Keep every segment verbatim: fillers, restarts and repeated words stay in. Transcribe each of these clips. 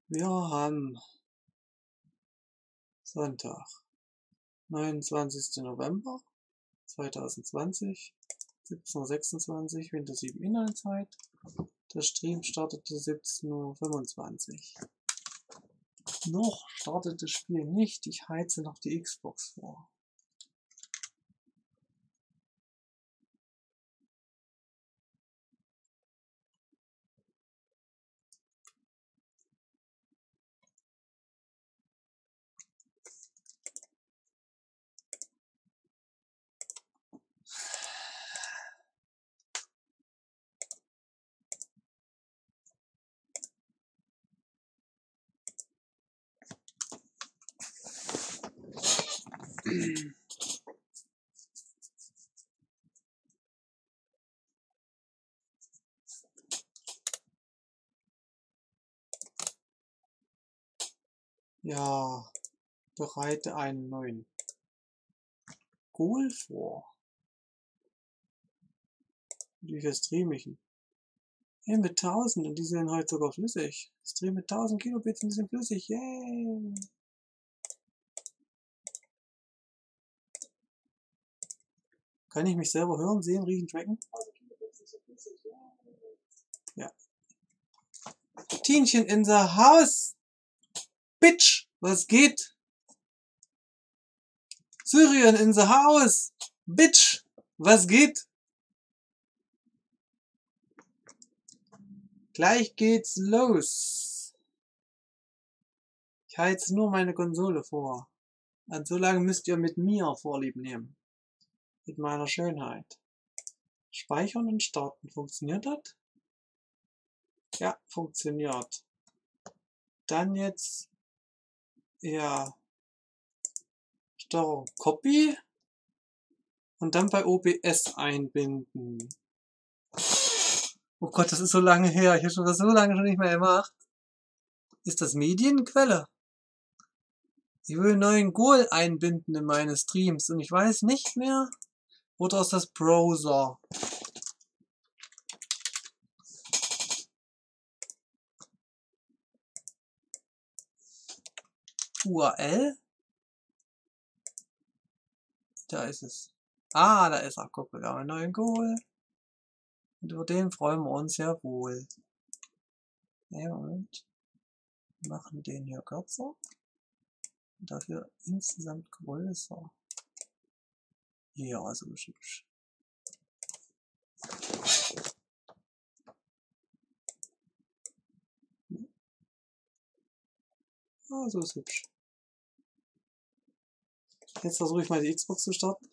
Wir haben Sonntag, neunundzwanzigsten November zweitausendzwanzig, siebzehn Uhr sechsundzwanzig, Windows sieben Inhaltszeit. Der Stream startete siebzehn Uhr fünfundzwanzig. Noch startet das Spiel nicht, ich heize noch die Xbox vor. Ja, bereite einen neuen Goal vor. Wie viel streame ich denn? Hey, mit tausend und die sind heute sogar flüssig. Ich streame mit tausend Kilobits und die sind flüssig. Yay! Kann ich mich selber hören, sehen, riechen, tracken? Ja. Tienchen in the house! Bitch! Was geht? Syrien in the house! Bitch! Was geht? Gleich geht's los. Ich heiz nur meine Konsole vor. Und so lange müsst ihr mit mir Vorlieb nehmen. Mit meiner Schönheit. Speichern und starten. Funktioniert das? Ja, funktioniert. Dann jetzt, ja, Steuerung Copy und dann bei O B S einbinden. Oh Gott, das ist so lange her. Ich habe schon das so lange schon nicht mehr gemacht. Ist das Medienquelle? Ich will einen neuen Goal einbinden in meine Streams und ich weiß nicht mehr. Oder ist das Browser? U R L? Da ist es. Ah, da ist er. Guck, wir haben einen neuen Goal. Und über den freuen wir uns ja wohl. Ja, Moment. Wir machen den hier kürzer. Und dafür insgesamt größer. Ja, so ist hübsch. Ja, so ist hübsch. Jetzt versuche ich mal die Xbox zu starten.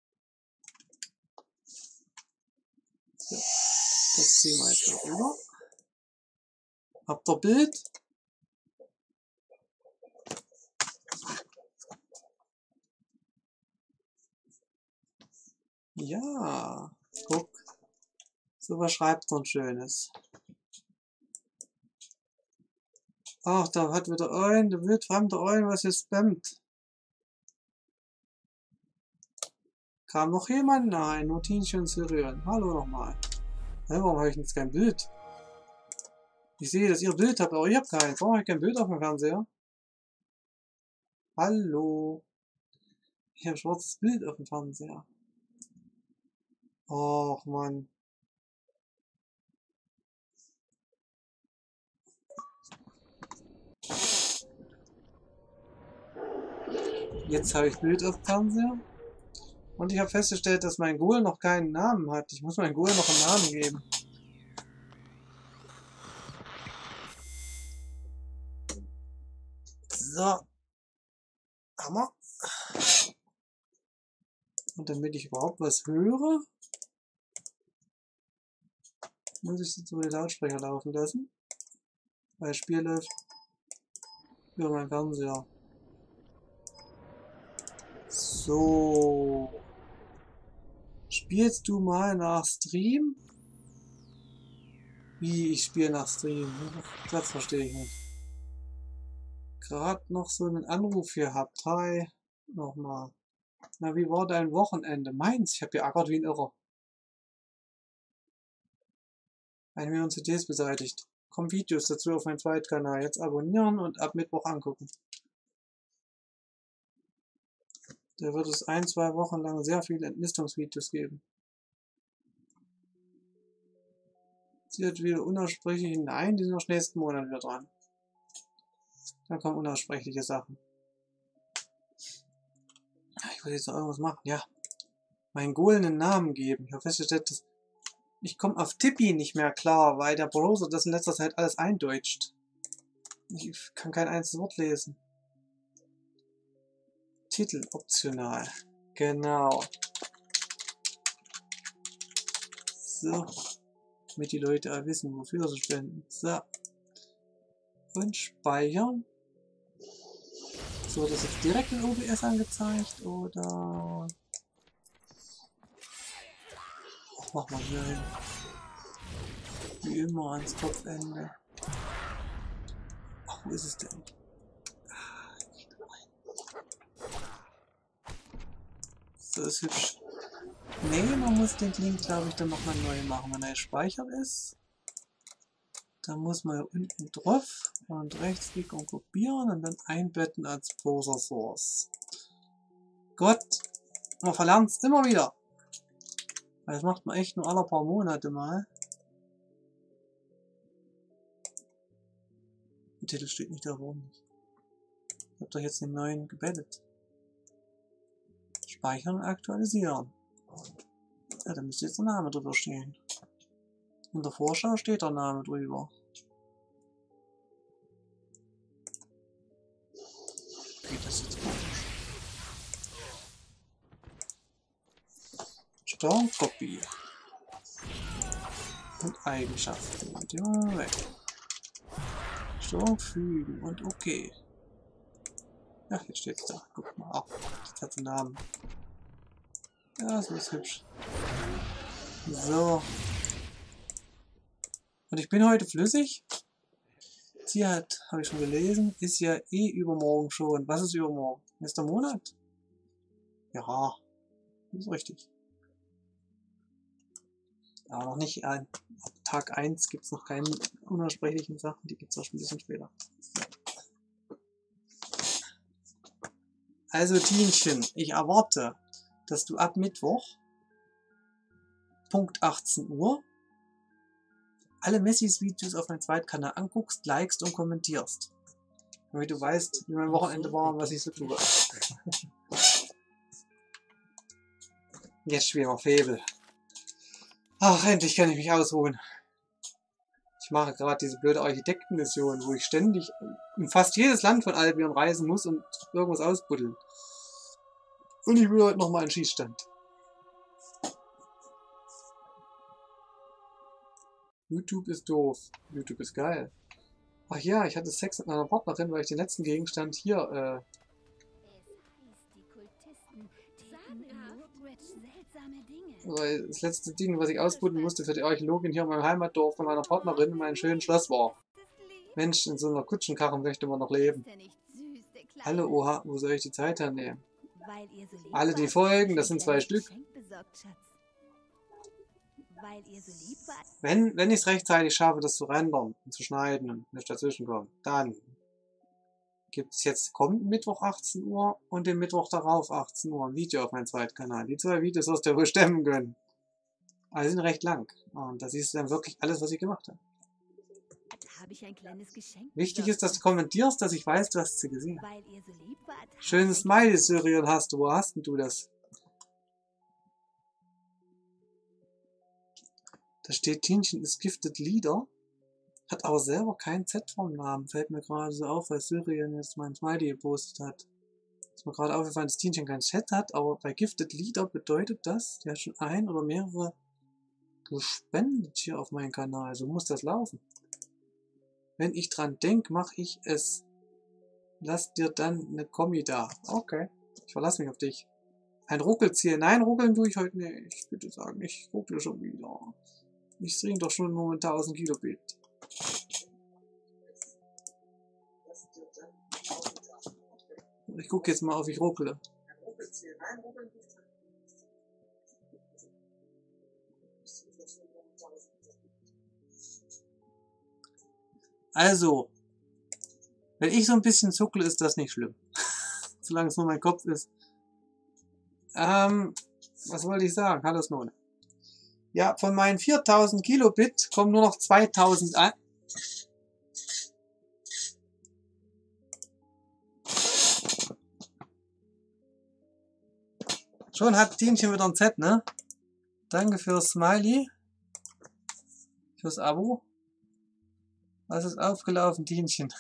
So, das ziehen wir jetzt mal rüber. Habt ihr Bild? Ja, guck. So was schreibt man Schönes. Ach, da hat wieder ein, da wird fremder ein, was hier spammt. Kam noch jemand? Nein, nur Tienchen Syrien. Hallo nochmal. Ja, warum habe ich jetzt kein Bild? Ich sehe, dass ihr Bild habt, aber ich habe keins. Warum habe ich kein Bild auf dem Fernseher? Hallo. Ich habe ein schwarzes Bild auf dem Fernseher. Och Mann. Jetzt habe ich Bild auf dem Fernseher. Und ich habe festgestellt, dass mein Goal noch keinen Namen hat. Ich muss meinem Goal noch einen Namen geben. So. Hammer. Und damit ich überhaupt was höre, muss ich jetzt über die Lautsprecher laufen lassen. Weil das Spiel läuft über meinen Fernseher. So. Spielst du mal nach Stream? Wie, ich spiele nach Stream? Das verstehe ich nicht. Gerade noch so einen Anruf hier habt. Hi. Nochmal. Na, wie war dein Wochenende? Meins? Ich hab geackert wie ein Irrer. Eine Million C Ds beseitigt. Kommen Videos dazu auf meinem Zweitkanal. Jetzt abonnieren und ab Mittwoch angucken. Da wird es ein, zwei Wochen lang sehr viele Entnistungsvideos geben. Sie hat wieder unaussprechlich. Nein, die sind noch nächsten Monat wieder dran. Dann kommen unaussprechliche Sachen. Ich wollte jetzt noch irgendwas machen. Ja. Meinen goldenen Namen geben. Ich habe festgestellt, dass ich komme auf Tippi nicht mehr klar, weil der Browser das in letzter Zeit alles eindeutscht. Ich kann kein einziges Wort lesen. Titel optional. Genau. So. Damit die Leute auch wissen, wofür sie spenden. So. Und speichern. So, das ist jetzt direkt in O B S angezeigt, oder... Ach, mach mal hier hin. Wie immer ans Kopfende. Ach, wo ist es denn? So ist hübsch. Nee, man muss den Link, glaube ich, dann nochmal neu machen, wenn er gespeichert ist. Dann muss man unten drauf und rechtsklick und kopieren und dann einbetten als Browser Source. Gott, man verlernt es immer wieder. Das macht man echt nur alle paar Monate mal. Der Titel steht nicht da, warum nicht? Ich habe doch jetzt den neuen gebettet. Speichern und aktualisieren. Ja, da müsste jetzt der Name drüber stehen. In der Vorschau steht der Name drüber. Geht das jetzt komisch? Startkopie. Und Eigenschaften. Und immer weg. Steuerung fügen und okay. Ja, jetzt steht's da. Guck mal. Ach, jetzt hat den Namen. Ja, so ist hübsch. So. Und ich bin heute flüssig. Sie hat, habe ich schon gelesen, ist ja eh übermorgen schon. Was ist übermorgen? Nächster Monat? Ja, das ist richtig. Aber noch nicht an Tag eins gibt es noch keine unaussprechlichen Sachen, die gibt es auch schon ein bisschen später. Also Tienchen, ich erwarte, dass du ab Mittwoch, Punkt achtzehn Uhr, alle Messis Videos auf meinem Zweitkanal anguckst, likest und kommentierst. Damit du weißt, wie mein Wochenende war und was ich so tue. Jetzt spielen wir Fable. Ach, endlich kann ich mich ausruhen. Ich mache gerade diese blöde Architektenmission, wo ich ständig in fast jedes Land von Albion reisen muss und irgendwas ausbuddeln. Und ich will heute nochmal einen Schießstand. YouTube ist doof. YouTube ist geil. Ach ja, ich hatte Sex mit meiner Partnerin, weil ich den letzten Gegenstand hier, äh... weil das letzte Ding, was ich ausbuddeln musste für die Archäologin hier in meinem Heimatdorf von meiner Partnerin, mein schönes Schloss war. Mensch, in so einer Kutschenkarre möchte man noch leben. Alle, oha, wo soll ich die Zeit hernehmen? Alle die Folgen, das sind zwei Stück. Wenn, wenn ich es rechtzeitig schaffe, das zu rendern und zu schneiden und nicht dazwischen kommt, dann gibt es jetzt kommenden Mittwoch achtzehn Uhr und den Mittwoch darauf achtzehn Uhr ein Video auf meinem Zweitkanal. Die zwei Videos wirst du ja wohl stemmen können. Aber die sind recht lang. Und da siehst du dann wirklich alles, was ich gemacht habe. Wichtig ist, dass du kommentierst, dass ich weiß, du hast sie gesehen. Schönes Smiley, Syrian, hast du. Wo hast denn du das? Da steht, Tienchen ist Gifted Leader, hat aber selber kein Z vom Namen. Fällt mir gerade so auf, weil Syrian jetzt mein Smiley gepostet hat. Ist mir gerade aufgefallen, dass Tienchen kein Z hat, aber bei Gifted Leader bedeutet das, der hat schon ein oder mehrere gespendet hier auf meinem Kanal. So muss das laufen. Wenn ich dran denke, mache ich es. Lass dir dann eine Kommi da. Okay, ich verlasse mich auf dich. Ein Ruckelziel. Nein, ruckeln tue ich heute nicht. Bitte sagen, ich ruckle schon wieder. Ich stream doch schon nur mit tausend Kilobit. Ich gucke jetzt mal, ob ich ruckle. Also, wenn ich so ein bisschen zuckle, ist das nicht schlimm. Solange es nur mein Kopf ist. Ähm, was wollte ich sagen? Hallo Snone. Ja, von meinen viertausend Kilobit kommen nur noch zweitausend an. Schon hat Dienchen wieder ein Z, ne? Danke fürs Smiley. Fürs Abo. Was ist aufgelaufen, Dienchen?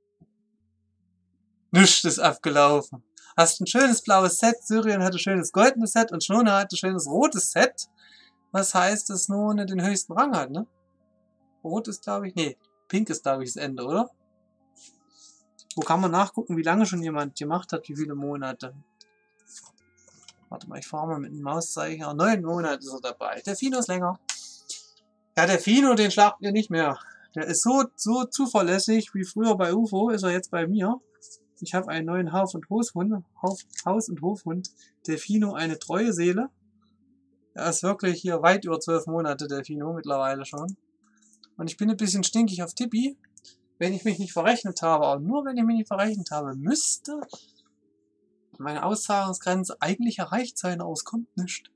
Nichts ist abgelaufen. Hast ein schönes blaues Set, Syrien hat ein schönes goldenes Set und Schnone hat ein schönes rotes Set. Was heißt, dass Schnone den höchsten Rang hat, ne? Rot ist, glaube ich, nee, pink ist, glaube ich, das Ende, oder? Wo kann man nachgucken, wie lange schon jemand gemacht hat, wie viele Monate? Warte mal, ich fahre mal mit dem Mauszeiger. Neun Monate ist er dabei. Der Fino ist länger. Ja, der Fino, den schlagt ihr nicht mehr. Der ist so, so zuverlässig wie früher bei U F O, ist er jetzt bei mir. Ich habe einen neuen Haus- und Hofhund, Haus- und Hofhund. Delfino, eine treue Seele. Er ist wirklich hier weit über zwölf Monate, Delfino, mittlerweile schon. Und ich bin ein bisschen stinkig auf Tippi. Wenn ich mich nicht verrechnet habe, aber nur wenn ich mich nicht verrechnet habe, müsste meine Auszahlungsgrenze eigentlich erreicht sein, aber es kommt nicht.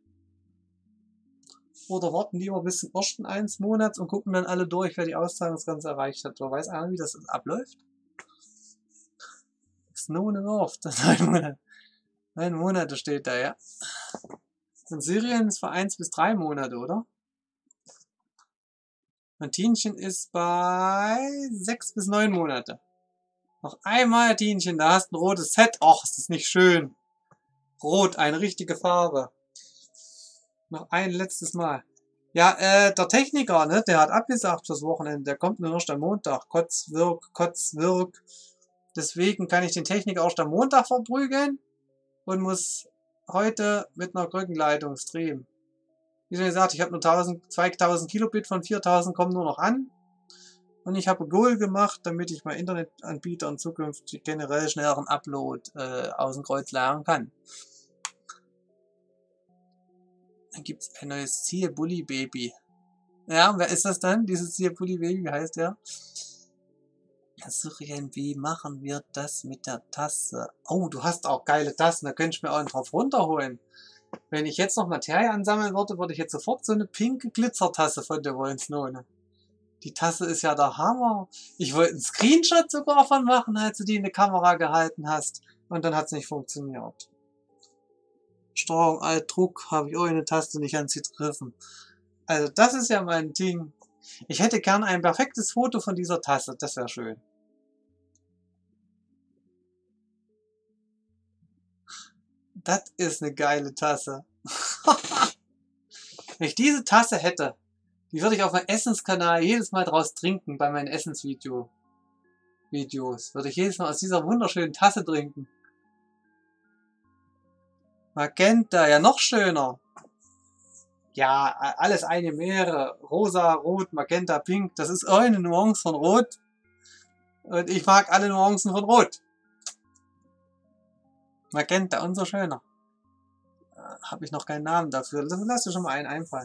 Oder warten lieber bis zum ersten eines Monats und gucken dann alle durch, wer die Auszahlungsgrenze erreicht hat. Oder weiß einer, wie das abläuft? Snone Wirft. Neun Monate. Neun Monate steht da, ja. In Syrien ist für eins bis drei Monate, oder? Und Tienchen ist bei sechs bis neun Monate. Noch einmal, Tienchen, da hast du ein rotes Set. Och, ist das nicht schön. Rot, eine richtige Farbe. Noch ein letztes Mal. Ja, äh, der Techniker, ne, der hat abgesagt fürs Wochenende. Der kommt nur erst am Montag. Kotz, Wirk, Kotz, Wirk. Deswegen kann ich den Techniker erst am Montag verprügeln und muss heute mit einer Krückenleitung streamen. Wie schon gesagt, ich habe nur zweitausend Kilobit von viertausend kommen nur noch an. Und ich habe Goal gemacht, damit ich mein Internetanbieter in Zukunft generell schnelleren Upload äh, aus dem Kreuz lernen kann. Dann gibt es ein neues Ziel Bully Baby. Ja, wer ist das dann? Dieses Ziel Bully Baby, wie heißt der? Syrien, wie machen wir das mit der Tasse? Oh, du hast auch geile Tassen, da könnte ich mir auch einen drauf runterholen. Wenn ich jetzt noch Materie ansammeln würde, würde ich jetzt sofort so eine pinke Glitzertasse von dir wollen, Snone. Die Tasse ist ja der Hammer. Ich wollte einen Screenshot sogar von machen, als du die in die Kamera gehalten hast. Und dann hat es nicht funktioniert. Steuerung Alt Druck, habe ich auch eine Taste nicht an sie gegriffen. Also das ist ja mein Ding. Ich hätte gern ein perfektes Foto von dieser Tasse, das wäre schön. Das ist eine geile Tasse. Wenn ich diese Tasse hätte, die würde ich auf meinem Essenskanal jedes Mal draus trinken, bei meinen Essensvideo Videos. Würde ich jedes Mal aus dieser wunderschönen Tasse trinken. Magenta, ja noch schöner. Ja, alles eine Meere. Rosa, Rot, Magenta, Pink. Das ist eine Nuance von Rot. Und ich mag alle Nuancen von Rot. Magenta, unser schöner. Habe ich noch keinen Namen dafür. Lass dir schon mal einen einfallen.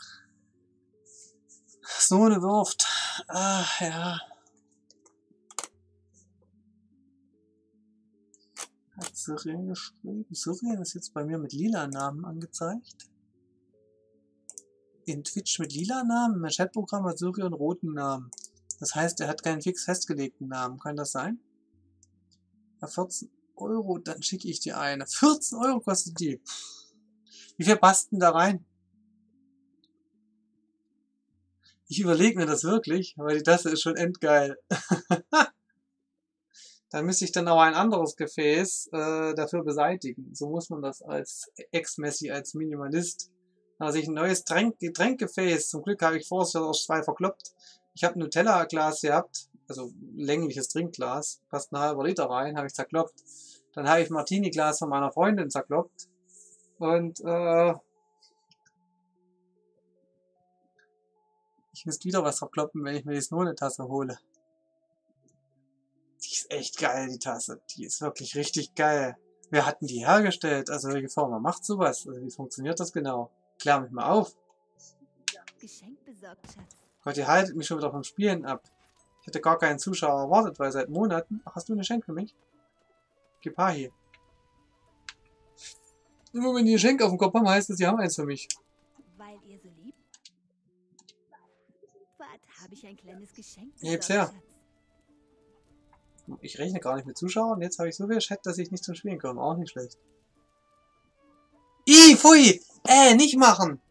Snone Wirft. Ah, ja. Hat Syrien geschrieben. Syrien ist jetzt bei mir mit lila Namen angezeigt. In Twitch mit lila Namen. Mein Chatprogramm hat Syrien roten Namen. Das heißt, er hat keinen fix festgelegten Namen. Kann das sein? Ja, vierzehn Euro, dann schicke ich dir eine. vierzehn Euro kostet die. Wie viel passt denn da rein? Ich überlege mir das wirklich, weil die Tasse ist schon endgeil. Dann müsste ich dann auch ein anderes Gefäß äh, dafür beseitigen. So muss man das als Ex-Messi, als Minimalist. Also ich ein neues Tränk Getränkgefäß. Zum Glück habe ich vorher aus zwei verkloppt. Ich habe ein Nutella-Glas gehabt, also ein längliches Trinkglas, passt ein halber Liter rein, habe ich zerkloppt. Dann habe ich ein Martini-Glas von meiner Freundin zerkloppt. Und äh, ich müsste wieder was verkloppen, wenn ich mir die Snone-Tasse hole. Die ist echt geil, die Tasse. Die ist wirklich richtig geil. Wer hat denn die hergestellt? Also welche Firma macht sowas? Also wie funktioniert das genau? Klär mich mal auf. Geschenk besorgt, Schatz. Gott, ihr haltet mich schon wieder vom Spielen ab. Ich hätte gar keinen Zuschauer erwartet, weil seit Monaten... Ach, hast du ein Geschenk für mich? Gib her hier. Immer wenn die Geschenke auf dem Kopf haben, heißt es, sie haben eins für mich. Weil ihr so liebt? Wart, habe ich ein kleines Geschenk. Heb's her. Ich rechne gar nicht mit Zuschauern. Jetzt habe ich so viel Chat, dass ich nicht zum Spielen komme. Auch nicht schlecht. Ih, pfui! Äh, nicht machen!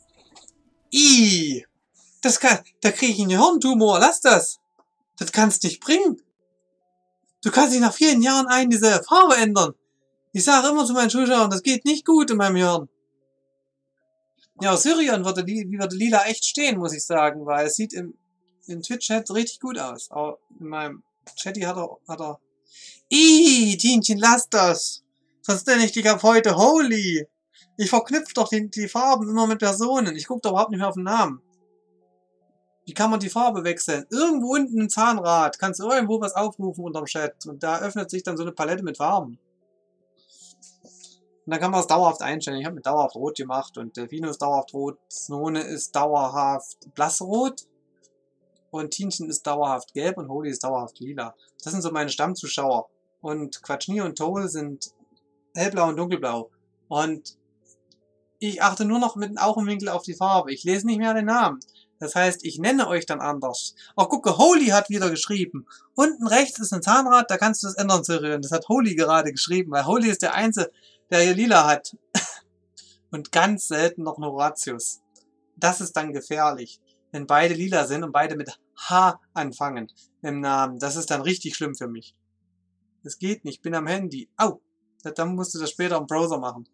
Ih! Das kann... Da kriege ich einen Hirntumor. Lass das! Das kannst nicht bringen! Du kannst dich nach vielen Jahren ein diese Farbe ändern. Ich sage immer zu meinen Zuschauern, das geht nicht gut in meinem Hirn. Ja, Syrian würde, würde lila echt stehen, muss ich sagen, weil es sieht im, im Twitch-Chat richtig gut aus. Aber in meinem Chatty hat er, hat er... Ih, Tienchen, lass das! Sonst nenne ich dich ab heute Holy! Ich verknüpfe doch die, die Farben immer mit Personen. Ich gucke doch überhaupt nicht mehr auf den Namen. Wie kann man die Farbe wechseln? Irgendwo unten im Zahnrad kannst du irgendwo was aufrufen unterm Chat. Und da öffnet sich dann so eine Palette mit Farben. Und dann kann man es dauerhaft einstellen. Ich habe mit dauerhaft rot gemacht und Delfino ist dauerhaft rot, Snone ist dauerhaft blassrot und Tienchen ist dauerhaft gelb und Holy ist dauerhaft lila. Das sind so meine Stammzuschauer. Und Quatschnier und Toll sind hellblau und dunkelblau. Und ich achte nur noch mit dem Augenwinkel auf die Farbe. Ich lese nicht mehr den Namen. Das heißt, ich nenne euch dann anders. Auch gucke, Holy hat wieder geschrieben. Unten rechts ist ein Zahnrad, da kannst du das ändern, Syrian. Das hat Holy gerade geschrieben, weil Holy ist der Einzige, der hier lila hat. Und ganz selten noch ein Horatius. Das ist dann gefährlich. Wenn beide lila sind und beide mit H anfangen im Namen. Das ist dann richtig schlimm für mich. Das geht nicht, ich bin am Handy. Au! Dann musst du das später im Browser machen.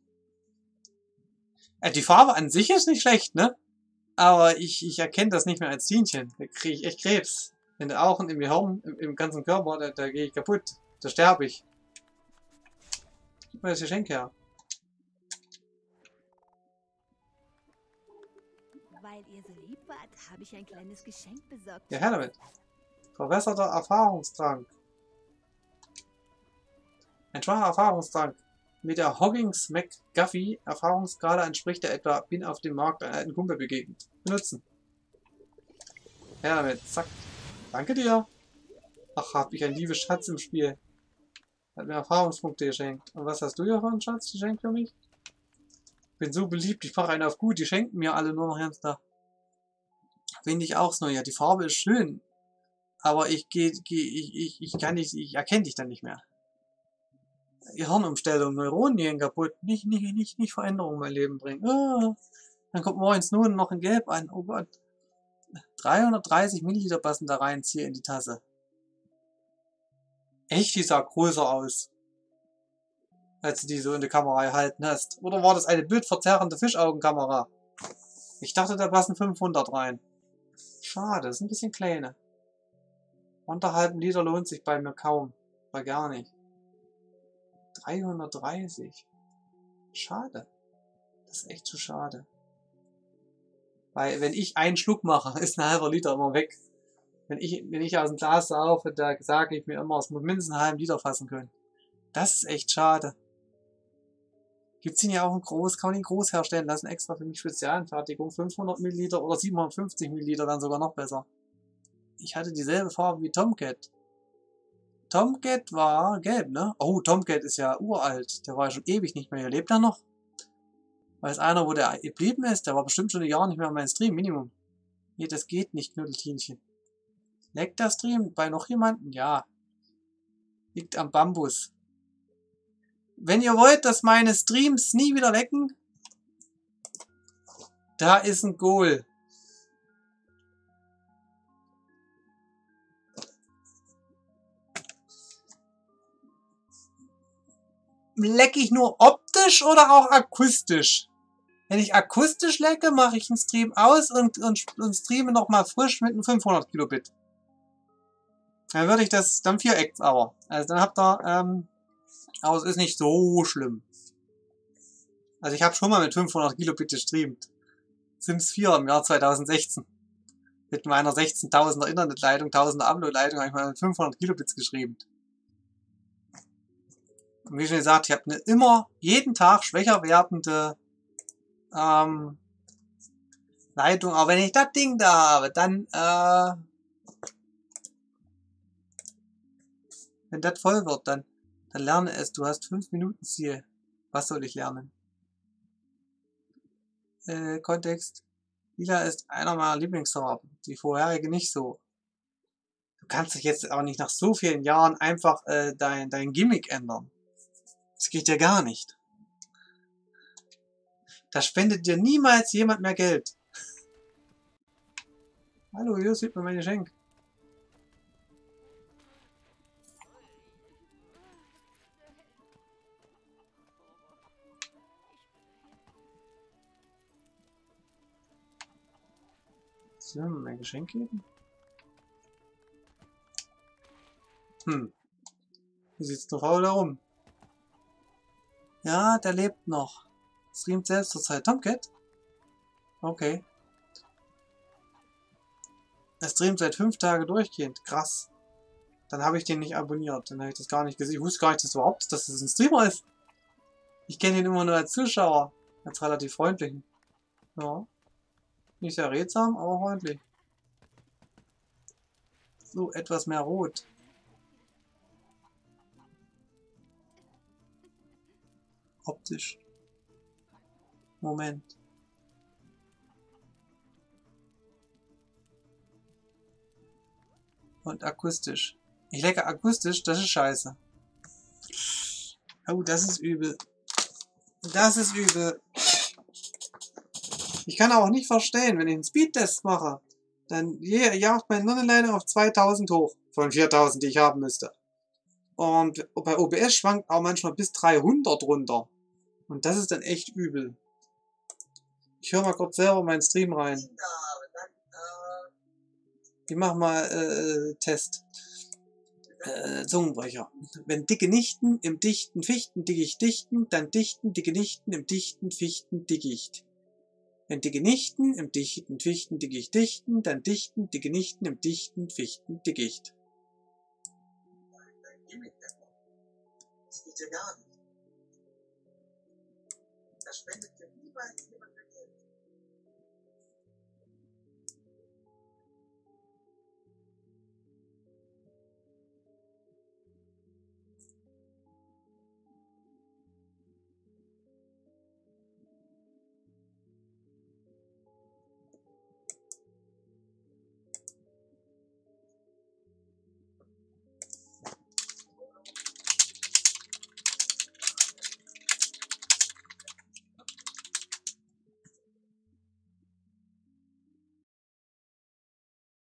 Die Farbe an sich ist nicht schlecht, ne? Aber ich, ich erkenne das nicht mehr als Tienchen. Da kriege ich echt Krebs. In den Augen, im Gehirn, im, im ganzen Körper, da, da gehe ich kaputt. Da sterbe ich. Gib mir das Geschenk her. Weil ihr so lieb wart, habe ich ein kleines Geschenk besorgt. Ja, her damit. Verwässerter Erfahrungstrank. Ein schwacher Erfahrungstrank. Mit der Hoggins McGuffey Erfahrungsskala entspricht der etwa, bin auf dem Markt einem alten Kumpel begegnet. Benutzen. Ja, damit. Zack. Danke dir. Ach, hab ich ein liebes Schatz im Spiel. Hat mir Erfahrungspunkte geschenkt. Und was hast du hier für einen Schatz geschenkt für mich? Bin so beliebt, ich mache einen auf gut. Die schenken mir alle nur noch ganz da. Finde ich auch so. Ja, die Farbe ist schön. Aber ich gehe, geh, ich, ich, ich kann nicht, ich erkenne dich dann nicht mehr. Gehirnumstellung, Neuronen gehen kaputt, nicht, nicht, nicht, nicht Veränderungen in mein Leben bringen. Ah, dann kommt morgens nur noch in Gelb an. Oh Gott. dreihundertdreißig Milliliter passen da rein, hier in die Tasse. Echt, die sah größer aus. Als du die so in der Kamera gehalten hast. Oder war das eine bildverzerrende Fischaugenkamera? Ich dachte, da passen fünfhundert rein. Schade, das ist ein bisschen kleine. Unterhalb Liter lohnt sich bei mir kaum. Bei gar nicht. dreihundertdreißig. Schade. Das ist echt zu schade. Weil wenn ich einen Schluck mache, ist ein halber Liter immer weg. Wenn ich, wenn ich aus dem Glas saufe, da sage ich mir immer, es muss mindestens einen halben Liter fassen können. Das ist echt schade. Gibt's den ja auch in groß, kann man den groß herstellen lassen, extra für mich Spezialanfertigung. fünfhundert Milliliter oder siebenhundertfünfzig Milliliter wären sogar noch besser. Ich hatte dieselbe Farbe wie Tomcat. Tomcat war gelb, ne? Oh, Tomcat ist ja uralt. Der war ja schon ewig nicht mehr hier. Lebt er noch? Weiß einer, wo der geblieben ist? Der war bestimmt schon ein Jahr nicht mehr in meinem Stream, Minimum. Nee, das geht nicht, Knuddeltienchen. Leckt der Stream bei noch jemandem? Ja. Liegt am Bambus. Wenn ihr wollt, dass meine Streams nie wieder lecken, da ist ein Goal. Lecke ich nur optisch oder auch akustisch? Wenn ich akustisch lecke, mache ich einen Stream aus und, und, und streame nochmal frisch mit einem fünfhundert Kilobit. Dann würde ich das, dann vier Acts aber. Also dann habt ihr, ähm, aber es ist nicht so schlimm. Also ich habe schon mal mit fünfhundert Kilobit gestreamt. Sims vier im Jahr zweitausendsechzehn. Mit meiner sechzehntausender Internetleitung, tausender Upload-Leitung habe ich mal mit fünfhundert Kilobits gestreamt. Und wie schon gesagt, ich habe eine immer, jeden Tag schwächer werdende ähm, Leitung. Aber wenn ich das Ding da habe, dann, äh, Wenn das voll wird, dann, dann lerne es. Du hast fünf Minuten Ziel. Was soll ich lernen? Äh, Kontext. Lila ist einer meiner Lieblingsfarben. Die vorherige nicht so. Du kannst dich jetzt auch nicht nach so vielen Jahren einfach äh, dein, dein Gimmick ändern. Das geht ja gar nicht. Da spendet dir niemals jemand mehr Geld. Hallo, hier sieht man mein Geschenk. Soll mir mein Geschenk geben? Hm. Wie sieht's noch faul herum? Ja, der lebt noch. Streamt selbst zur Zeit. Tomcat? Okay. Er streamt seit fünf Tagen durchgehend. Krass. Dann habe ich den nicht abonniert. Dann habe ich das gar nicht gesehen. Ich wusste gar nicht, dass überhaupt, dass das ein Streamer ist. Ich kenne ihn immer nur als Zuschauer. Als relativ freundlichen. Ja. Nicht sehr redsam, aber freundlich. So, etwas mehr rot. Optisch. Moment. Und akustisch. Ich lecke akustisch, das ist scheiße. Oh, das ist übel. Das ist übel. Ich kann auch nicht verstehen, wenn ich einen Speedtest mache, dann jagt mein Nonnenleiter auf zweitausend hoch. Von viertausend, die ich haben müsste. Und bei O B S schwankt auch manchmal bis dreihundert runter. Und das ist dann echt übel. Ich höre mal kurz selber meinen Stream rein. Ich mach mal äh, Test. Äh, Zungenbrecher. Wenn dicke Nichten im dichten Fichten dickicht dichten, dann dichten dicke Nichten im dichten Fichten dickicht. Wenn dicke Nichten im dichten Fichten dickicht dichten, dann dichten dicke Nichten im dichten Fichten dickicht. Das geht ja gar nicht. Das spendet dir niemals